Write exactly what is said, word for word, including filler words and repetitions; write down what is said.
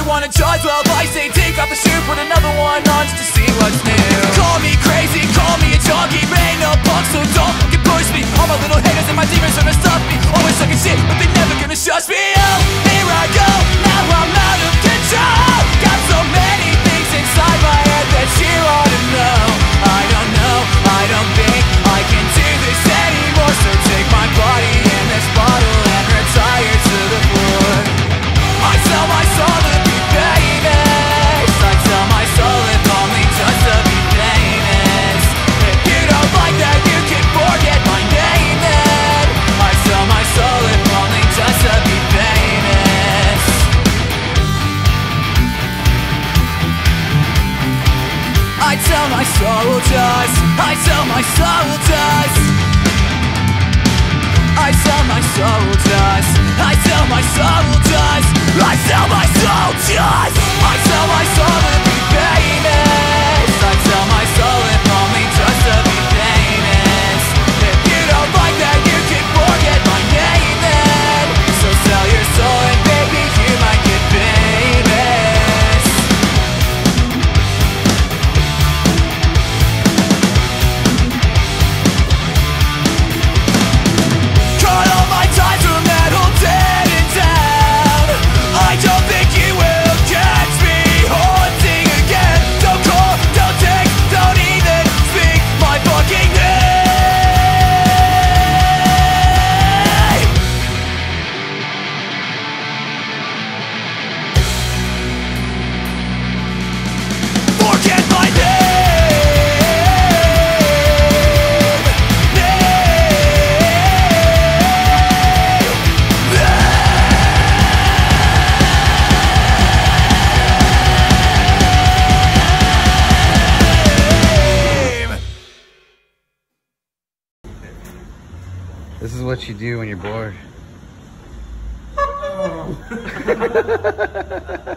wanna judge, well I say take off the shoe, put another one on just to see what's new. Call me crazy, call me a junkie, but ain't no punk, so don't fucking push me. All my little haters and my demons trying to stop me, always talking shit, but they never gonna shush me. Oh, here I go, now I'm out of control. Got so many things inside my head that you ought to know. I don't know, I don't think I can do this anymore, so take my body in this bottle and retire to the floor. I tell my soul to be famous, I tell my soul if only just to be famous. If you don't like that, you can forget my name then. I tell my soul if only just to be famous. I tell my soul just, I tell my soul just, I tell my soul just, I tell my soul just, I tell my soul just, I tell my soul to be famous. I tell my soul if only just to be famous. If you don't like that, you can forget my name then. So sell your soul and baby, you might get famous. Cut all my ties from metal dead and down. I don't think you will catch me haunting again. Don't call, don't text, don't even speak my fucking name. Forget my name. Name. This is what you do when you're bored.